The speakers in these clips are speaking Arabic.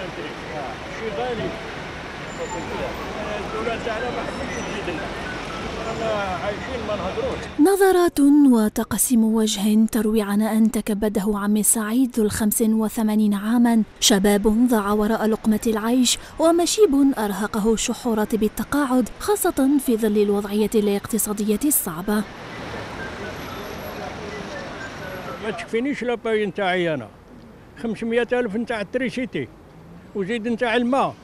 شي غالي. الدولة تاعنا ما حبتش تزيد لنا. رانا عايشين ما نهضروش. نظرات وتقسيم وجه تروي عناء تكبده عمي سعيد ذو 85 عاما، شباب ضاع وراء لقمة العيش ومشيب أرهقه شح راتب التقاعد، خاصة في ظل الوضعية الاقتصادية الصعبة. ما تكفينيش لاباي نتاعي أنا، 500,000 نتاع التريسيتي وزيد نتاع الماء.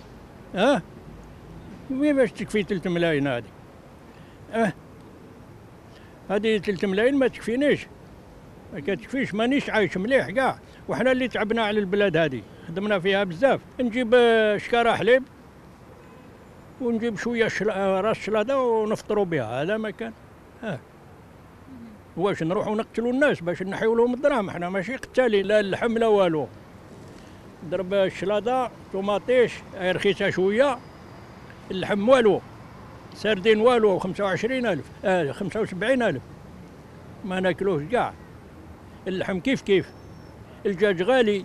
كيفاش تكفي 3 ملايين هذه؟ هذه 3 ملايين ما تكفينيش، ما كتكفيش، مانيش عايش مليح كاع. وحنا اللي تعبنا على البلاد هذه خدمنا فيها بزاف. نجيب شكاره حليب ونجيب شويه راس شلاضه ونفطروا بها، هذا ما كان. واش نروحوا نقتلوا الناس باش نحيوا لهم الدراهم؟ حنا ماشي قتالين، لا اللحم لا والو. ضرب الشلاضه طوماطيش رخيصه شويه، اللحم والو، سردين والو، 25,000 75,000 ما ناكلوش كاع. اللحم كيف كيف، الدجاج غالي.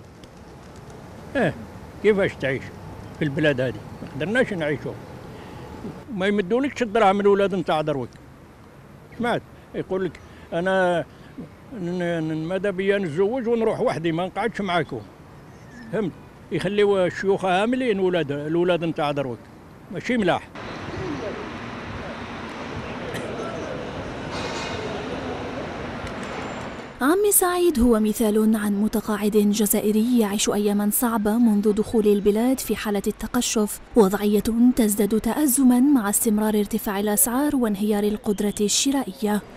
كيفاش تعيش في البلاد هذه؟ ما قدرناش نعيشوا. ما يمدولكش الدراهم الولاد نتاع دروك. سمعت يقول لك انا ماذا بيا نتزوج ونروح وحدي ما نقعدش معاكم. فهمت؟ يخليوا الشيوخ هاملين الولاد نتاع دروك، ماشي ملاح. عمي سعيد هو مثال عن متقاعد جزائري يعيش أياماً صعبة منذ دخول البلاد في حالة التقشف، وضعية تزداد تأزماً مع استمرار ارتفاع الأسعار وانهيار القدرة الشرائية.